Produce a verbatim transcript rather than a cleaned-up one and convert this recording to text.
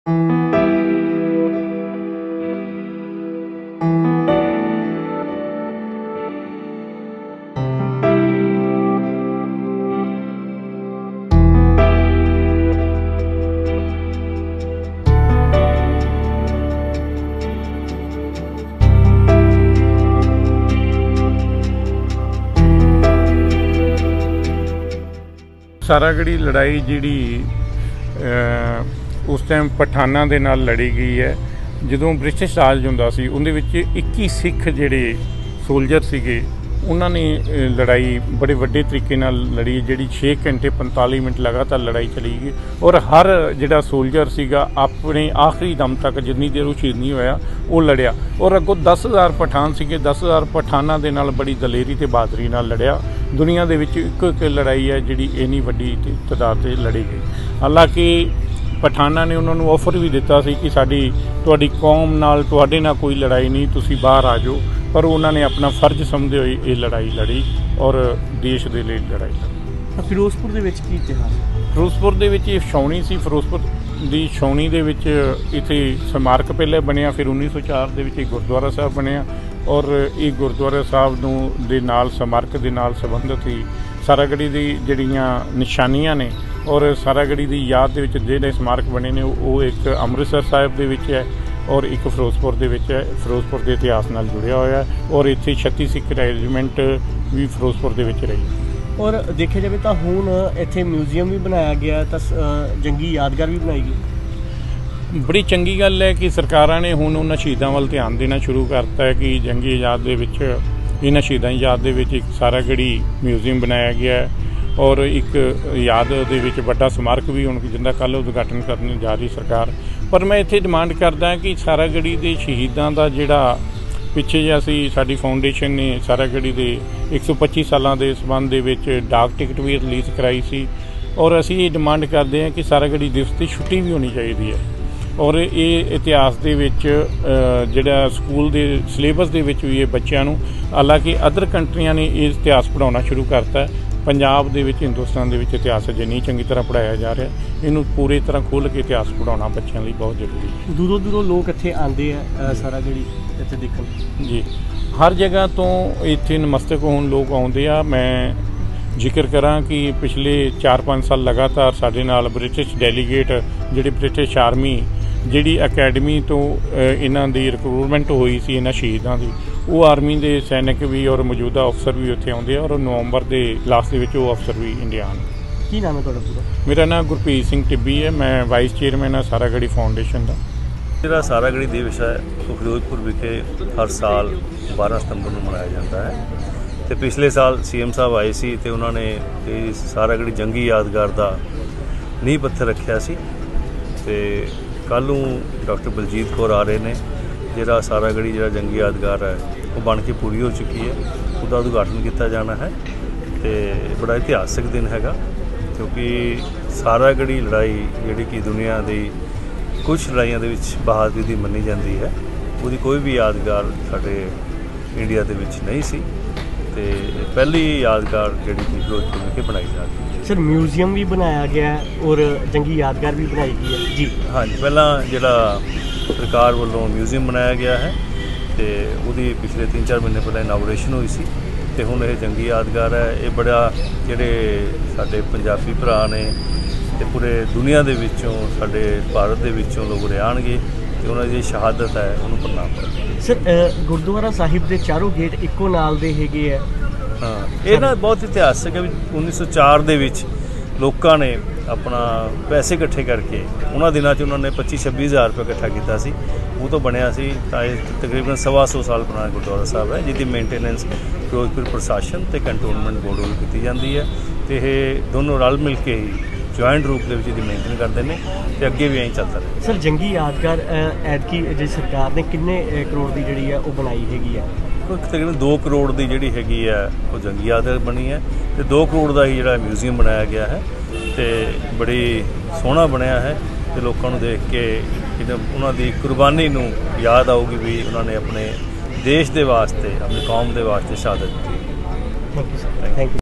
सारागढ़ी लड़ाई जिहड़ी उस टाइम पठाना दे नाल लड़ी गई है। जदों ब्रिटिश राज हुंदा सी उहदे विच इक्की सिख जिहड़े सोल्जर सीगे उन्होंने लड़ाई बड़े वड्डे तरीके नाल लड़ी, जिहड़ी छे घंटे पंताली मिनट लगातार लड़ाई चली गई और हर जिहड़ा सोल्जर सीगा अपने आखिरी दम तक जिन्नी देर वो शहीद नहीं होया वो लड़िया और अगों दस हज़ार पठान सीगे, दस हज़ार पठाना दे नाल बड़ी दलेरी ते बहादरी नाल लड़िया। दुनिया दे विच इक इक लड़ाई है जिहड़ी इन्नी वड्डी तादाद ते लड़ी गई। हालांकि पठाना ने उन्होंने ऑफर भी दिता सी कि साडी तुहाडी कौम नाल तुहाडे नाल कोई लड़ाई नहीं, तुसीं बाहर आ जाओ, पर उन्होंने अपना फर्ज समझते हुए ये लड़ाई लड़ी और देश के लिए लड़ाई लड़ी। फिरोजपुर दे विच की इतिहास? फिरोजपुर दे विच छाउणी सी, फिरोजपुर दी छाउणी दे विच इत्थे स्मारक पहले बनिया, फिर उन्नीस सौ चार दे विच एक गुरुद्वारा साहब बनिया और ये गुरुद्वारा साहब नूं दे नाल स्मारक दे नाल संबंधित ही सारागढ़ी दी जिहड़ियां निशानियां ने और सारागढ़ी दी याद दे विच जिहड़े स्मारक बने ने वो एक अमृतसर साहिब दे विच है और एक फिरोजपुर दे विच है। फिरोजपुर के इतिहास नाल जुड़िया होया और इत्थे छत्ती सिख रेजिमेंट भी फिरोजपुर दे विच रही। और देखा जाए तो हुण इत्थे म्यूजियम भी बनाया गया, तो जंगी यादगार भी बनाई गई। बड़ी चंगी गल है कि सरकारां ने हुण उन्हां शहीदां वल ध्यान देना शुरू करता है कि जंगी याद दे विच इन्हां शहीदां याद दे विच एक सारागढ़ी म्यूजियम बनाया गया है और एक याद दे विच वड्डा स्मारक भी हुण जिंदा कल उद्घाटन करने जा रही सरकार। पर मैं इत्थे डिमांड करदा कि सारागढ़ी दे शहीदां दा जिहड़ा पिछे जिहा सी साडी फाउंडेशन ने सारागढ़ी दे एक सौ पच्ची सालां दे संबंध दे विच डाक टिकट भी रिलीज़ कराई सी और असीं ये डिमांड करदे हां कि सारागढ़ी दिवस की छुट्टी भी होनी चाहिए है और ये इतिहास दे विच जिहड़ा स्कूल दे सिलेबस दे विच भी ये बच्चों नूं, हालांकि अदर कंट्रियां ने ये इतिहास पढ़ाउणा शुरू करता है, पंजाब दे विच हिंदुस्तान दे विच इतिहास अजे नहीं चंगी तरह पढ़ाया जा रहा। इनू पूरी तरह खोल के इतिहास पढ़ाना बच्चों लिए बहुत जरूरी है। दूरों दूरों लोग इत्थे आंदे आ सारागढ़ी इत्थे देखण जी, हर जगह तो इत्थे नमस्तक होण लोग आउंदे आ। मैं जिक्र करा कि पिछले चार पाँच साल लगातार साडे नाल ब्रिटिश डेलीगेट जिहड़ी ब्रिटिश आर्मी जिहड़ी अकैडमी तो इन्हां दी रिक्रूटमेंट हुई सी इन्हां शहीदां दी, वो आर्मी के सैनिक भी और मौजूदा अफसर भी उत्थे आउंदे और नवंबर के लास्ट दे वो अफसर भी इंडिया आन। की नाम है तुहाडा पूरा? मेरा नाम गुरप्रीत सिंह टिब्बी है, मैं वाइस चेयरमैन हाँ सारागढ़ी फाउंडेशन का। मेरा सारागढ़ी दिवस है तो फिरोजपुर विखे हर साल बारह सितंबर को मनाया जाता है। तो पिछले साल सी एम साहब आए सी तो उन्होंने इस सारागढ़ी जंगी यादगार का नींह पत्थर रखा सी ते कल डॉक्टर बलजीत कौर आ रहे ने जिहड़ा सारागढ़ी जिहड़ा जंगी यादगार है वो बन के पूरी हो चुकी है, उसका उद्घाटन किया जाना है। तो बड़ा इतिहासक दिन हैगा क्योंकि सारागढ़ी लड़ाई जिहड़ी कि दुनिया की कुछ लड़ाइयां दे विच बहादुरी दी मनी जाती है, उसकी कोई भी यादगार साडे इंडिया दे विच नहीं सी ते पहली यादगार जिहड़ी कि फिरोजपुर विखे बनाई जा रही है। सर म्यूजियम भी बनाया गया है और जंगी यादगार भी बनाई गई है जी? हाँ जी, पहला जिहड़ा सरकार वालों म्यूजियम बनाया गया है तो उसकी पिछले तीन चार महीने पहले इनागोरेशन हुई सी ते हुण ये जंगी यादगार है। ये बड़ा जिहड़े साडे पंजाबी भरा ने ते पूरे दुनिया दे विचों साडे भारत दे विचों लोग उरे आउणगे ते उन्हां दी शहादत है उन्होंने प्रणाम करन। सर गुरुद्वारा साहिब के चारों गेट इक्को नाल दे हैगे है? हाँ, ये ना बहुत इतिहासक है। उन्नीस सौ चार दे विच लोकां ने अपना पैसे इकट्ठे करके उन्होंने दिनों च उन्होंने पच्ची छब्बी हज़ार रुपये इकट्ठा किया सी, वो तो बनया सी तकरीबन सवा सौ साल पुराना गुरुद्वारा साहब है जिसकी मेनटेनेंस फिरोजपुर प्रशासन तो कंटोनमेंट बोर्ड वालों की जाती है। तो ये दोनों रल मिल के ही जॉइंट रूप से मेनटेन करते हैं तो अगे भी यही चलता रहे। सर जंगी यादगार ऐतकी जी सरकार ने किन्ने करोड़ की जी है वो बनाई हैगी है? तकरीबन दो करोड़ की जी हैगी है वो जंगी यादगार बनी है तो दो करोड़ का ही जो म्यूजियम बनाया गया है तो बड़ी सोहना बनया है तो लोगों को देख के उन्होंने कुर्बानी नूं याद आऊगी भी उन्होंने अपने देश के वास्ते अपनी कौम के वास्ते शहादत दी। Thank you sir, thank you.